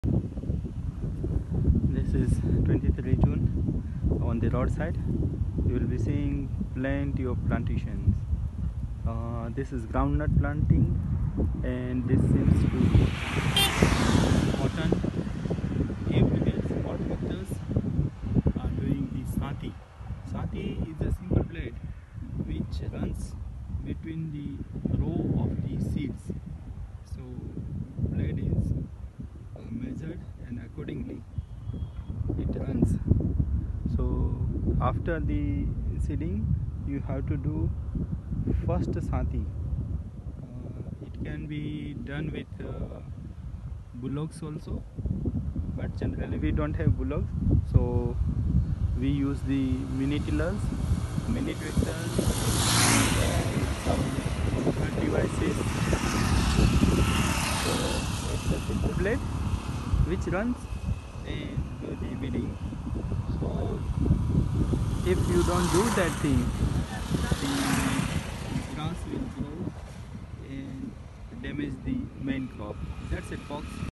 This is 23 June. On the roadside you will be seeing plenty of plantations. This is groundnut planting, and this seems to be cotton. Everywhere spot workers are doing the sati. Sati is a simple blade which runs between the row of the seeds. So blade is measured, and accordingly it runs. So after the seeding you have to do first sati. It can be done with bullocks also, but generally we don't have bullocks, so we use the mini tillers, mini tractors, some devices. So it's a simple blade which runs and do the weeding. So if you don't do that thing, the grass will grow and damage the main crop. That's it, folks.